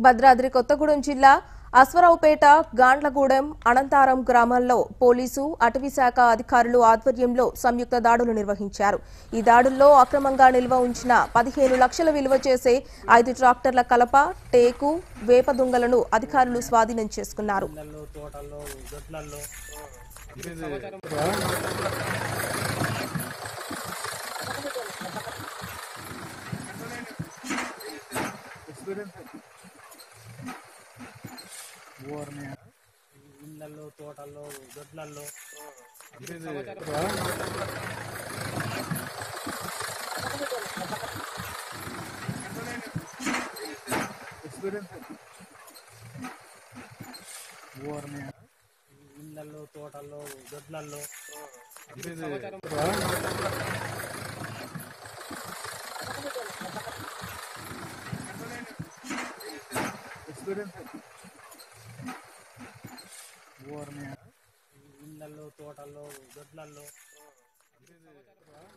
భద్రాద్రి కొత్తగూడెం జిల్లా అశ్వరావుపేట, గాండ్లగూడెం, అనంతారం గ్రామాల్లో పోలీసు, అటవీ శాఖ అధికారులు ఆధ్వర్యంలో సంయుక్త దాడులు నిర్వహించారు. ఈ దాడుల్లో అక్రమంగా నిల్వ ఉంచిన 15 లక్షల విలువ చేసే 5 ట్రాక్టర్ల కలప, టేకు, వేప దుంగలను అధికారులు స్వాధీనం చేసుకున్నారు. ఇళ్లలో, తోటల్లో, దొడ్లల్లో ఇళ్లలో, తోటల్లో, దొడ్లల్లో ఇళ్లలో, తోటల్లో, దొడ్లల్లో